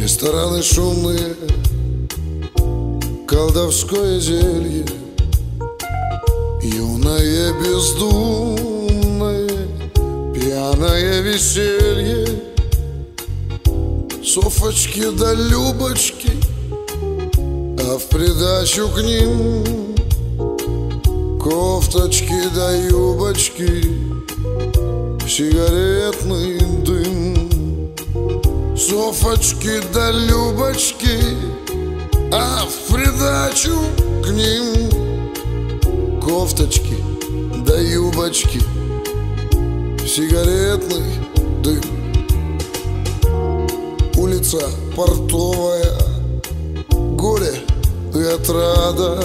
Рестораны шумные, колдовское зелье, юное бездумное, пьяное веселье, Софочки да Любочки, а в придачу к ним кофточки да юбочки, сигаретный дым. Софочки да Любочки, а в придачу к ним кофточки да юбочки, сигаретный дым. Улица Портовая, горе и отрада,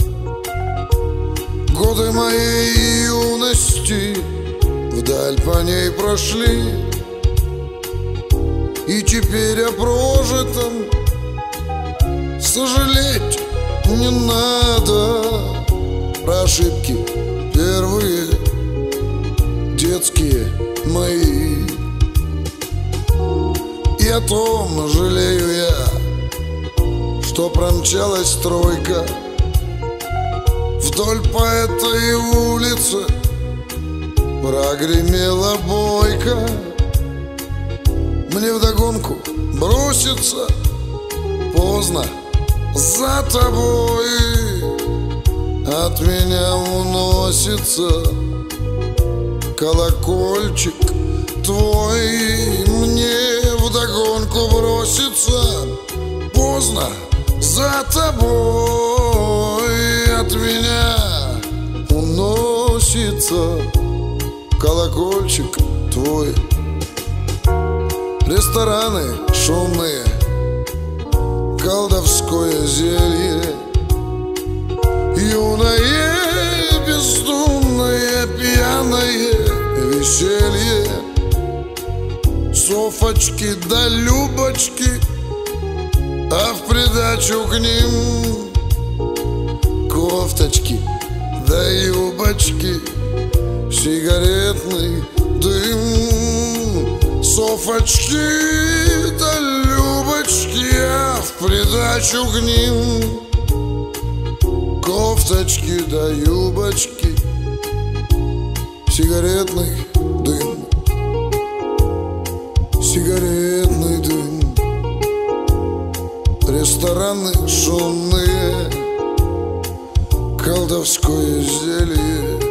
годы моей юности вдаль по ней прошли, и теперь о прожитом сожалеть не надо. Про ошибки первые детские мои, и о том жалею я, что промчалась тройка вдоль по этой улице, прогремела бойка. Мне вдогонку броситься поздно за тобой, от меня уносится колокольчик твой. Мне вдогонку броситься поздно за тобой, от меня уносится колокольчик твой. Рестораны шумные, колдовское зелье, юное бездумное пьяное веселье, Софочки да Любочки, а в придачу к ним кофточки да юбочки, сигаретный дым. Софочки да Любочки, а в придачу к ним кофточки да юбочки, сигаретный дым. Сигаретный дым. Рестораны шумные, колдовское зелье,